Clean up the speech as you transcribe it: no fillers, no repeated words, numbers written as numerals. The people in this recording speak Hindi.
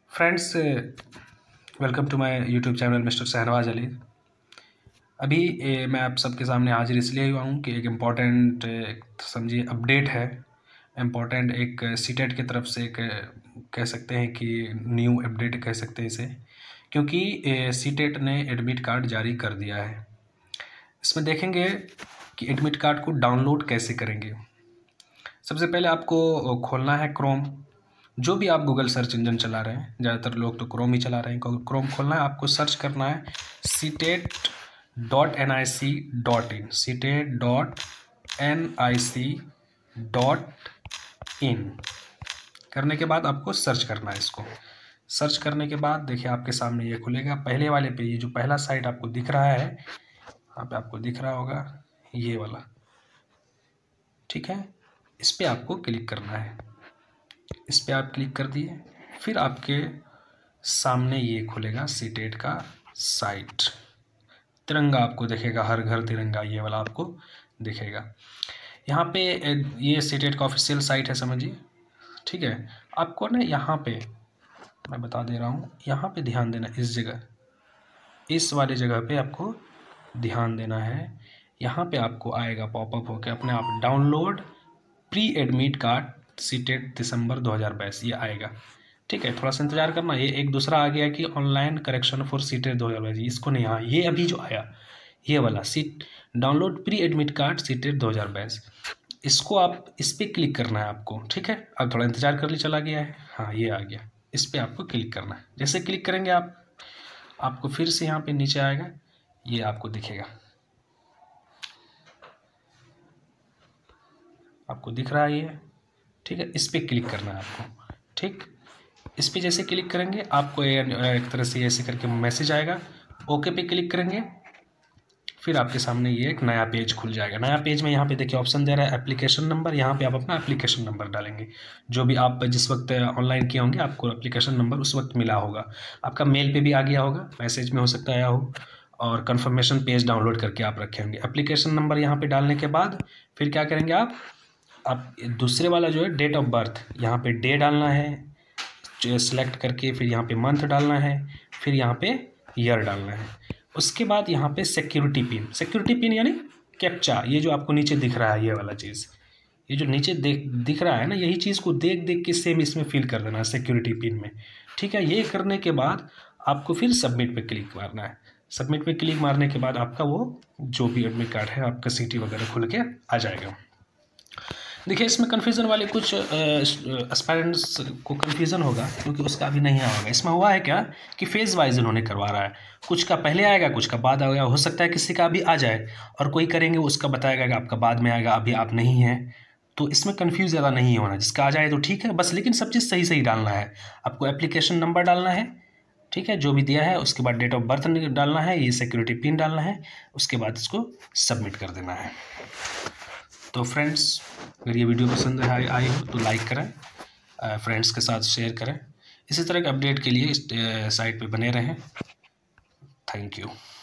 Friends, welcome to my YouTube channel mister Shahnawaz Ali. अभी मैं आप सबके सामने हाजिर इसलिए हुआ हूँ कि एक इम्पॉर्टेंट समझिए अपडेट है। इम्पॉर्टेंट एक सीटेट की तरफ से एक कह सकते हैं कि न्यू अपडेट कह सकते हैं इसे, क्योंकि सीटेट ने एडमिट कार्ड जारी कर दिया है। इसमें देखेंगे कि एडमिट कार्ड को डाउनलोड कैसे करेंगे। सबसे पहले आपको खोलना है क्रोम। जो भी आप गूगल सर्च इंजन चला रहे हैं, ज़्यादातर लोग तो क्रोम ही चला रहे हैं, क्रोम खोलना है, आपको सर्च करना है CTET.nic.in CTET.nic.in करने के बाद आपको सर्च करना है। इसको सर्च करने के बाद देखिए आपके सामने ये खुलेगा। पहले वाले पे ये जो पहला साइट आपको दिख रहा है, यहाँ पे आपको दिख रहा होगा ये वाला, ठीक है। इस पर आपको क्लिक करना है। इस पर आप क्लिक कर दिए, फिर आपके सामने ये खुलेगा सीटेट का साइट। तिरंगा आपको दिखेगा, हर घर तिरंगा, ये वाला आपको दिखेगा। यहाँ पे ये सीटेट का ऑफिशियल साइट है, समझिए, ठीक है। आपको ना यहाँ पे मैं बता दे रहा हूँ, यहाँ पे ध्यान देना, इस जगह, इस वाले जगह पे आपको ध्यान देना है। यहाँ पे आपको आएगा पॉपअप होकर अपने आप, download pre admit card CTET दिसंबर 2022, ये आएगा, ठीक है। थोड़ा सा इंतजार करना। ये एक दूसरा आ गया कि ऑनलाइन करेक्शन फॉर सीटेट 2022, इसको नहीं, हाँ ये अभी जो आया ये वाला seat download pre admit card CTET 2022, इसको आप इस पर क्लिक करना है आपको, ठीक है। अब थोड़ा इंतजार कर ली, चला गया है, हाँ ये आ गया। इस पर आपको क्लिक करना है। जैसे क्लिक करेंगे आपको फिर से यहाँ पे नीचे आएगा, ये आपको दिखेगा, आपको दिख रहा है ये, ठीक है। इस पर क्लिक करना है आपको, ठीक। इस पर जैसे क्लिक करेंगे आपको एक तरह से ऐसे करके मैसेज आएगा। ओके पे क्लिक करेंगे, फिर आपके सामने ये एक नया पेज खुल जाएगा। नया पेज में यहाँ पे देखिए ऑप्शन दे रहा है एप्लीकेशन नंबर। यहाँ पे आप अपना एप्लीकेशन नंबर डालेंगे, जो भी आप जिस वक्त ऑनलाइन किए होंगे आपको एप्लीकेशन नंबर उस वक्त मिला होगा। आपका मेल पे भी आ गया होगा, मैसेज में हो सकता है आया हो, और कन्फर्मेशन पेज डाउनलोड करके आप रखे होंगे। एप्लीकेशन नंबर यहाँ पर डालने के बाद फिर क्या करेंगे आप दूसरे वाला जो है डेट ऑफ बर्थ, यहाँ पे डे डालना है जो सेलेक्ट करके, फिर यहाँ पे मंथ डालना है, फिर यहाँ पे ईयर डालना है। उसके बाद यहाँ पे सिक्योरिटी पिन यानी कैप्चा, ये जो आपको नीचे दिख रहा है ये वाला चीज़, ये जो नीचे दिख रहा है ना, यही चीज़ को देख के सेम इसमें फिल कर देना है सिक्योरिटी पिन में, ठीक है। ये करने के बाद आपको फिर सबमिट पे क्लिक मारना है। सबमिट पे क्लिक मारने के बाद आपका वो जो भी एडमिट कार्ड है आपका सीटी वगैरह खुल के आ जाएगा। देखिए इसमें कन्फ्यूज़न वाले कुछ एस्पायरेंट्स को कन्फ्यूज़न होगा, क्योंकि उसका अभी नहीं आएगा। इसमें हुआ है क्या कि फेज़ वाइज इन्होंने करवा रहा है, कुछ का पहले आएगा, कुछ का बाद आएगा। हो सकता है किसी का अभी आ जाए और कोई करेंगे उसका बताएगा कि आपका बाद में आएगा, अभी आप नहीं हैं। तो इसमें कन्फ्यूज़ ज़्यादा नहीं होना, जिसका आ जाए तो ठीक है बस, लेकिन सब चीज़ सही डालना है। आपको एप्लीकेशन नंबर डालना है, ठीक है, जो भी दिया है। उसके बाद डेट ऑफ बर्थ डालना है, ये सिक्योरिटी पिन डालना है, उसके बाद इसको सबमिट कर देना है। तो फ्रेंड्स, अगर ये वीडियो पसंद आई हो तो लाइक करें, फ्रेंड्स के साथ शेयर करें। इसी तरह के अपडेट के लिए इस साइट पे बने रहें। Thank you.